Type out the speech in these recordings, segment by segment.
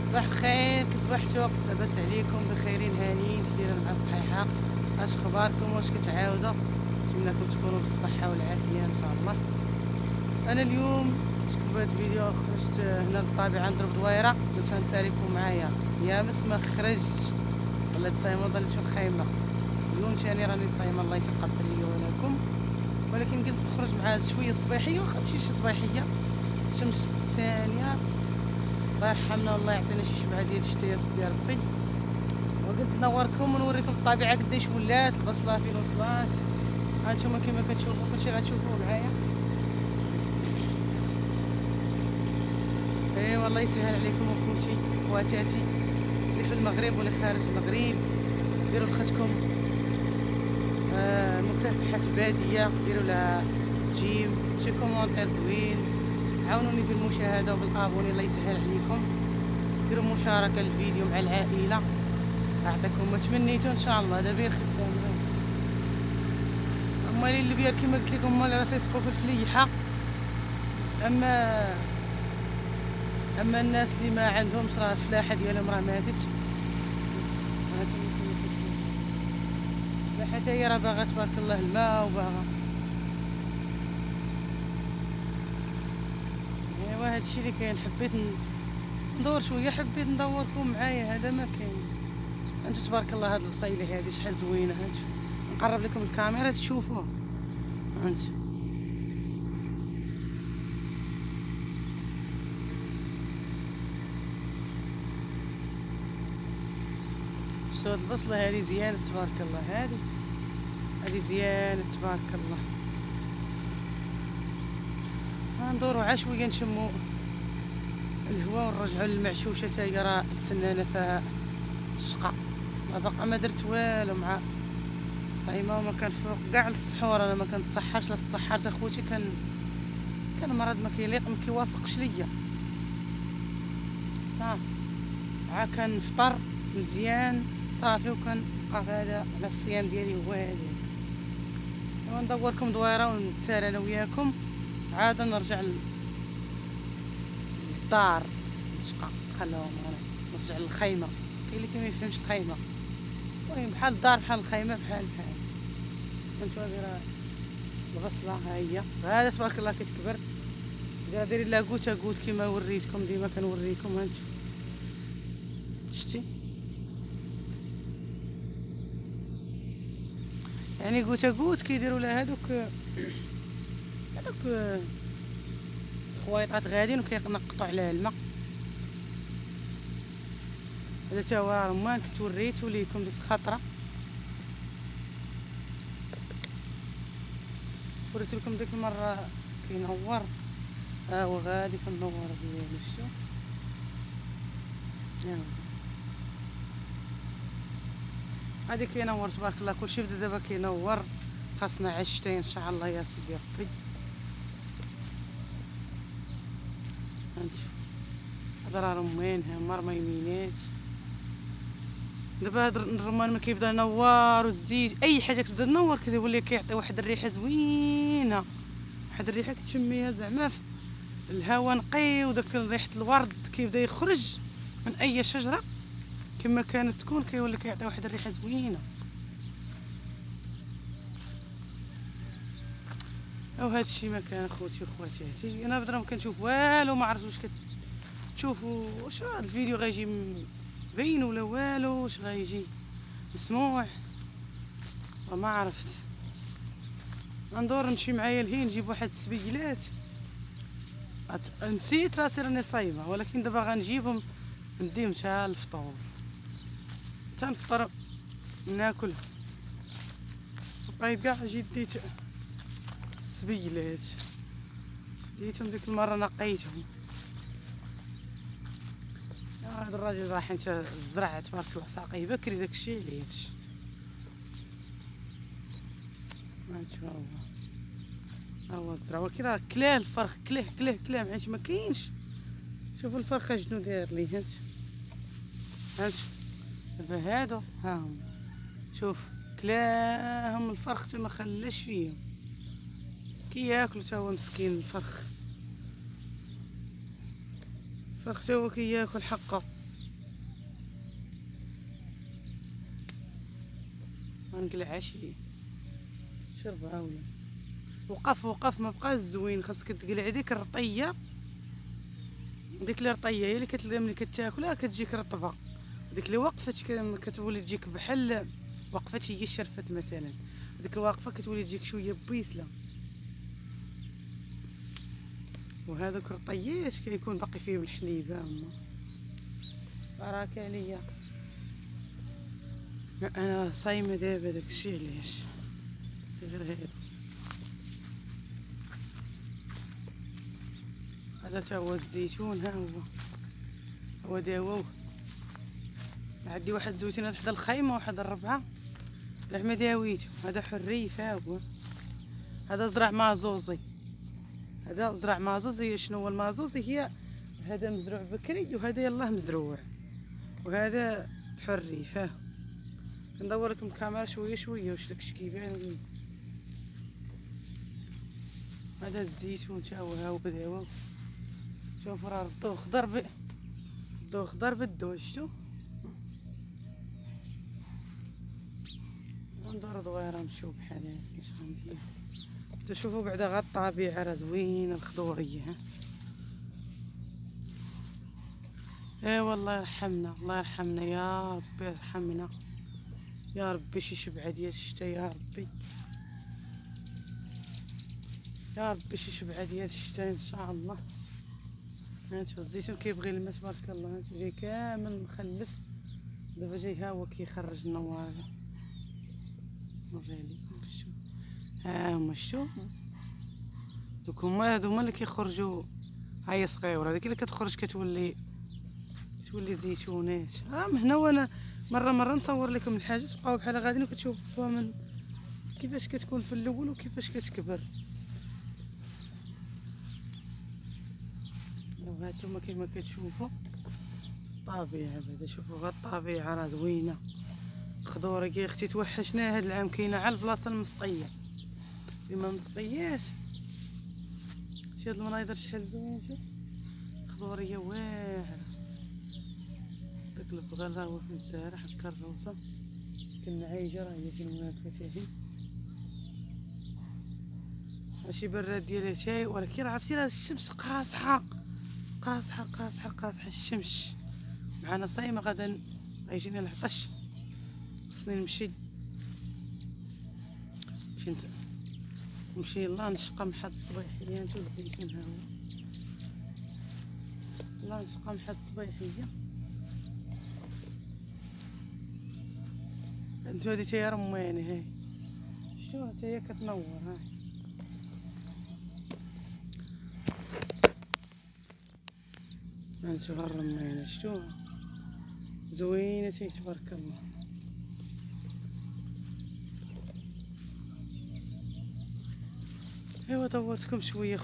صباح الخير، كي صبحتوا لاباس عليكم؟ بخيرين هانيين كدايرين مع الصحيحه؟ اش اخباركم؟ واش كتعاودوا؟ نتمنىكم تكونوا بالصحه والعافيه ان شاء الله. انا اليوم شفت بهذا الفيديو خرجت هنا للطبيعه نضرب دويره، قلت غنساليكم معايا يا مس ما خرج ولا تصايموا ضل شو الخيمه. اليوم ثاني راني صايمه الله يتقبل لي ولكم، ولكن قلت نخرج مع شويه صباحيه واخا ماشي شي صباحيه، شمس ثانيه الله يرحمنا والله يعطينا شي شبعه ديال الشتاء يا سيدي ربي. وقلت نوركم ونوريكم الطبيعه قداش ولات، البصله فين وصلات. هانتوما كيما كتشوفوا كلشي غتشوفوه معايا. اي والله يسهل عليكم اخوتي خواتاتي اللي في المغرب واللي خارج المغرب، ديروا لختكم مكافحه في الباديه، ديروا لها جيم شي كومونتير زوين، عاونوني بالمشاهده وبالابوني الله يسهل عليكم، ديروا مشاركه للفيديو مع العائله. اعطيكم ما تمنيتوا ان شاء الله. دابا خدام هما اللي بيا كيما قلت لكم، هما اللي راه تيسقوا في الفليحه. اما الناس اللي ما عندهمش راه الفلاحه ديالهم راه ماتت. الفلاحه حتى هي راه باغا تبارك الله الماء وباغا. ايوا هادشي اللي كاين. حبيت ندور شويه، حبيت ندوركم معايا، هذا ما كاين. انتو تبارك الله هاد البصيله هادي شحال زوينه. هانتو نقرب لكم الكاميرا تشوفوه. هانتو شتو هاد البصله هادي زيانه تبارك الله. هادي زيانه تبارك الله. ندورو عا شويه نشمو الهواء ونرجعو للمعشوشه تا هي راه تسنانا فيها الشقا. ما درت والو مع صايمه وما كنفوق كاع للسحور. انا ما كنتصحرش، لا الصحارت اخوتي كان مرض ما كيليق ما كيوافقش ليا. صافي عا كنفطر مزيان صافي وكنبقى غادا على الصيام ديالي هو هذا. وندوركم دويره ونتسالى انا وياكم، عاد نرجع للدار الشقا. خلوهم انا نرجع للخيمه. كاين اللي كيما يفهمش الخيمه، المهم بحال الدار بحال الخيمه بحال هانتو هادي راه البصله ها هي. هذا تبارك الله كتكبر. دايرين لها كوت كيما وريتكم ديما كنوريكم. هانتو شتي يعني كوت كيديروا لها هادوك خويطات غاديين وكينقطوا عليها الماء. هذا تا هو رمان كنت وريتو ليكم ديك الخطره، وريت لكم ديك المره كينور. ها هو غادي كنور ديالو. شتو هادي كينور تبارك الله. كلشي بدا دابا كينور. خاصنا عاد الشتاء ان شاء الله يا سيدي ربي. هانتو هذا راه رمان هما ما يمينات. دابا هاد الرمان ملي كيبدا ينور والزيت اي حاجه كتبدا تنور كتولي كيعطي واحد الريحه زوينه، واحد الريحه كتشميها زعما في الهواء نقي، وداك ريحه الورد كيبدا يخرج من اي شجره كما كانت تكون، كيولي كيعطي واحد الريحه زوينه. او هذا الشيء ما كان اخوتي وخواتاتي. انا بدرا ما كنشوف والو، ما عرفت واش كتشوفوا واش هذا الفيديو غيجي باين ولا والو، واش غيجي مسموع ما عرفت. ندور نمشي معايا لهي نجيب واحد السبيلات. نسيت راسي راني صايمه، ولكن دابا غنجيبهم نديهم حتى الفطور، حتى نفطر ناكل. بقيت كاع جيت ديت السبيلات، ديتهم ديك المره نقيتهم. هذا الراجل راح انت الزرع تبارك الله ساقيه بكري داكشي علاش. هانتو هو الزرع، ولكن راه كلاه الفرخ كلاه معليش ما كاينش. شوفوا الفرخه شنو داير ليه. هانتو دابا هادو ها هما، شوف كلاهم الفرخ ما خلاش فيهم كياكلوا. تا هو مسكين الفرخ تا هو كياكل حقه. غنقلع شي 4 ولا وقف ما بقاش زوين. خاصك تقلع ديك الرطيه، ديك الرطيه هي اللي ملي كتاكلها كتجيك رطبه، ديك اللي وقفت كتولي تجيك بحال وقفت هي شرفت مثلا، ديك الواقفه كتولي تجيك شويه بيسله. وهذوك الرطيات كيكون باقي فيهم الحليب. هما بارك عليا. انا صايمه دابا داكشي علاش غير هذا. هذا تا هو الزيتون، ها هو داووه. عندي واحد زويتون حدا الخيمه واحد الربعه زعما داويتو. هذا حريف، ها هو هذا زرع مازوزي. هذا زرع مازوزي. شنو هو المازوزي؟ هي هذا مزروع بكري وهذا يلاه مزروع، وهذا حريف. ها ندور لكم الكاميرا شويه واش داكشي كيبان. هذا الزيتون تا هو ها هو داووه. شوفوا راه ردوه خضر بالدو. شفتو ندور دويره نمشيو بحال هكا. اش غندير؟ تشوفوا بعدا غا الطبيعه راه زوينه الخضوريه. ها ايوا الله يرحمنا، الله يرحمنا يا ربي، يرحمنا يا ربي. شي شبعه ديال الشتاء يا ربي، يا ربي شي شبعه ديال الشتاء ان شاء الله. هانتو الزيتون كيبغي الماء تبارك الله. هانتو جاي كامل مخلف. دابا جاي ها هو كيخرج النواجه. نوريلكم شوف، ها هما شتو دوك هما اللي كيخرجوا. هاهي صغيره، هذيك اللي كتخرج كتولي زيتونات. من هنا وانا مره نصور لكم الحاجه تبقاو بحال غاديين وكتشوفوها من كيفاش كتكون في الاول وكيفاش كتكبر. وهانتوما كيما كتشوفوا الطبيعه بعدا. شوفوا غير الطبيعه راه زوينه خضوره. كي اختي توحشنا هاد العام. كاينه على البلاصه المسقيه اللي ما مسقياش. شي هاد المناظر شحال زوين. شوف خضوريه واعره. داك البغال راه هو في الزارع هكا الروسه كالنعايجه راه هي فين ما فاتحين. ماشي براد ديالها شاي، ولكن راه عرفتي راه الشمس قاصحه الشمس. معنا صايمه غدا غيجينا العطش. خصني نمشي يلاه نشقى محد الصبيحيه. نتو البيتين ها هو يلاه نشقى محد الصبيحيه. هانتو هادي تا هي رمانه. هاي شتو تا هي كتنور. هاي هانتو ها الرمانه شتو زوينه تبارك الله. ايوا طولتكم شويه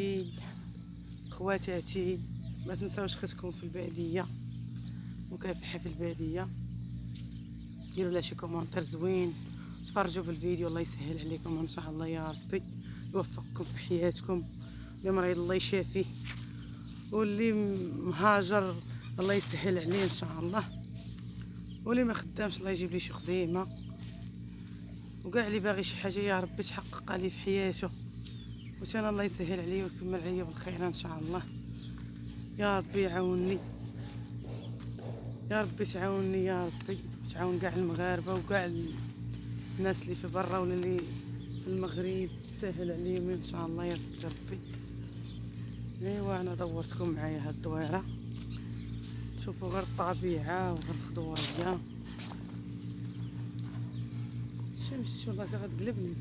خواتاتي. ما تنساوش خصكم في الباديه، مكافحه في الباديه. ديروا لها شي كومونتير زوين، تفرجوا في الفيديو. الله يسهل عليكم ان شاء الله يا ربي، يوفقكم في حياتكم. اللي مريض الله يشافيه، واللي مهاجر الله يسهل عليه ان شاء الله، واللي ما خدامش الله يجيب ليه شي خديمه، وكاع اللي باغي شي حاجه يا ربي تحقق ليه في حياته. وتانا الله يسهل عليا ويكمل عليا بالخير ان شاء الله. يا ربي يعاونني، يا ربي تعاونني، يا ربي تعاون كاع المغاربه وكاع الناس اللي في برا ولا اللي في المغرب. تسهل عليهم ان شاء الله يا سيدي ربي. ايوا انا دورتكم معايا هاد الدويره. شوفوا غير الطبيعه وغير الخضوريه. الشمس والله غتقلبني.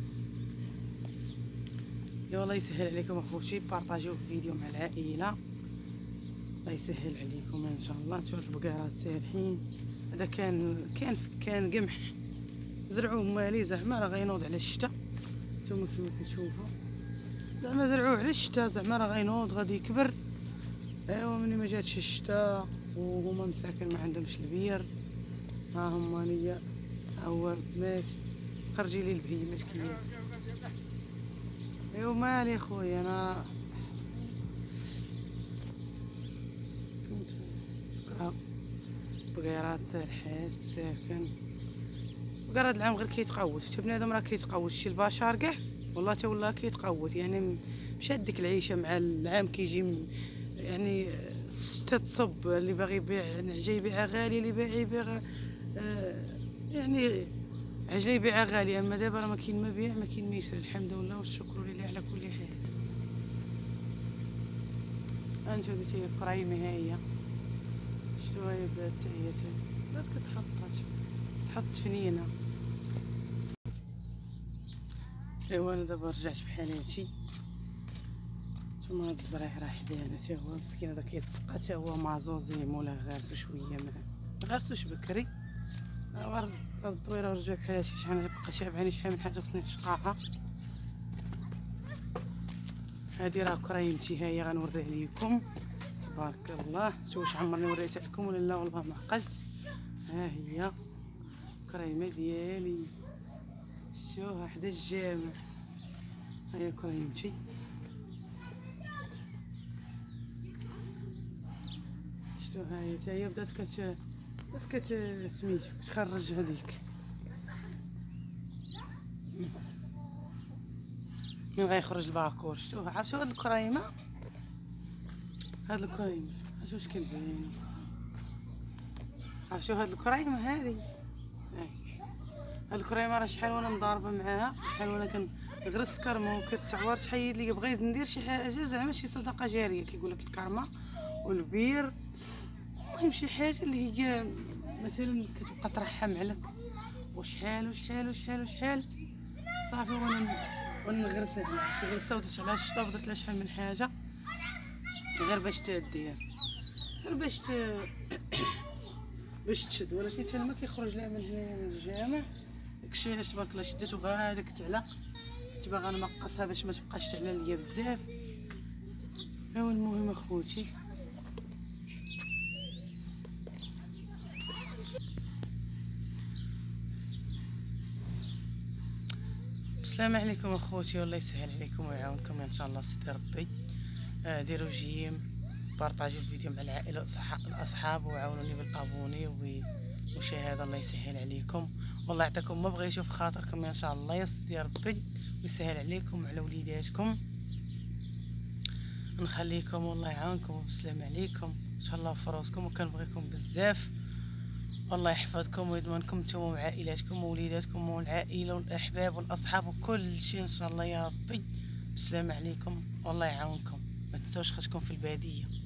يا الله يسهل عليكم اخوتي. بارطاجيو الفيديو مع العائله، الله يسهل عليكم ان شاء الله. نشوف البقرات سارحين. هذا كان قمح زرعوه مالي زعما راه غينوض على الشتاء. نتوما كيما كتشوفوا زعما زرعوه على الشتاء، زعما راه غينوض غادي يكبر. ايوا ملي ما جاتش الشتاء وهما مساكن ما عندهمش البير، ها هما نيا هو مات. خرجي لي البهيمات كيما. ايوا مالي خويا انا بقيرات سارحات مساكن بقى هاد العام غير كيتقوت حتى بنادم راه كيتقوت، شي البشر كاع والله تا والله كيتقوت. يعني مشات ديك العيشه مع العام كيجي يعني الشتا تصب، اللي باغي يبيع جاي يبيعها غالي، اللي باغي يبيع يعني عجله يبيعها غاليه. اما دابا راه ما كاين ما بيع ما كاين ما يشري، الحمد لله والشكر لله على كل حال. انتو هذه هي القرايمه، ها هي شتو هي بدات حتى هي بدات كتحط فنينه. ايوا انا دابا رجعت بحال هادشي، نتوما هاد الزريح راه حدانا تا هو مسكين، هذا كيتسقى تا هو مازوزي مولا غاسو شويه ما غارسوش بكري. هاد الطويره رجع بحال هادشي، شحال بقى شابعاني شحال من حاجه خصني نشقاها. هادي راه كريمتي، ها هي غنوريها ليكم. تبارك الله، شوف واش عمرني وريتها لكم ولا لا، والله ما عقلت. ها هي كريمه ديالي، شوها حدا الجامع، ها هي كريمتي. شتو ها هي حتى هي بدات سميتو كتخرج هذيك من غيخرج الباكور. شتوها، عرفتو هاد الكريمه، هاد الكريمه عرفتو واش كنبينو، عرفتو هاد الكريمه هادي، هاد الكريمه راه شحال وانا مضاربه معاها، شحال وانا كنغرس الكرمه وكتعور تحيد لي. بغيت ندير شي حاجه زعما شي صدقه جاريه، كيقولك الكرمه والبير، المهم شي حاجه اللي هي مثلا كتبقى ترحم عليك وشحال وشحال وشحال وشحال. صافي وانا نغرسها، شي غرسه ودرت عليها الشطه ودرت لها شحال من حاجه غير باش تدير، غير باش تشد. ولكن حتى ما كيخرج لها من هنايا من الجامع. داكشي علاش تبارك الله شديت وغاداك تعلق، كنت باغا نمقصها باش ما تبقاش تعلى ليا بزاف. ايوا المهم اخوتي، السلام عليكم اخوتي، والله يسهل عليكم ويعاونكم ان شاء الله سيدي ربي. ديروا جيم، بارطاجيو الفيديو مع العائله والاصحاب، وعاونوني بالابوني ومشاهده. الله يسهل عليكم، والله يعطيكم ما بغيتو في خاطركم ان شاء الله يا سيدي ربي، ويسهل عليكم وعلى وليداتكم. نخليكم والله يعاونكم وبالسلام عليكم ان شاء الله في راسكم، وكنبغيكم بزاف. والله يحفظكم ويضمنكم نتوما وعائلاتكم ووليداتكم والعائله والاحباب والاصحاب وكل شيء ان شاء الله يا ربي. السلام عليكم والله يعاونكم، ما تنساوش خاصكم في الباديه.